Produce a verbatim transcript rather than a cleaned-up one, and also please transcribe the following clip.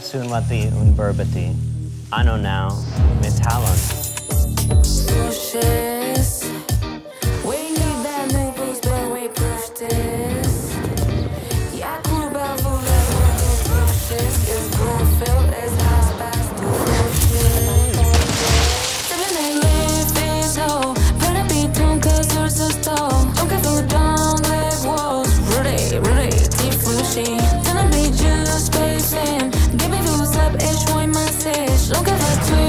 sunmati un burbati. Ano now, metalon. Pushes. We need that new boost, but we push this. Yeah, cool about full level pushes. It's grown, feel as high as to pushes. Seven eight live is low. Put a beat on cause there's a stall. Don't get food down, leg walls. Rudy, Rudy, deep flushy. Then I be just spacing. Give me views up, edge, one message. Don't give a tweet.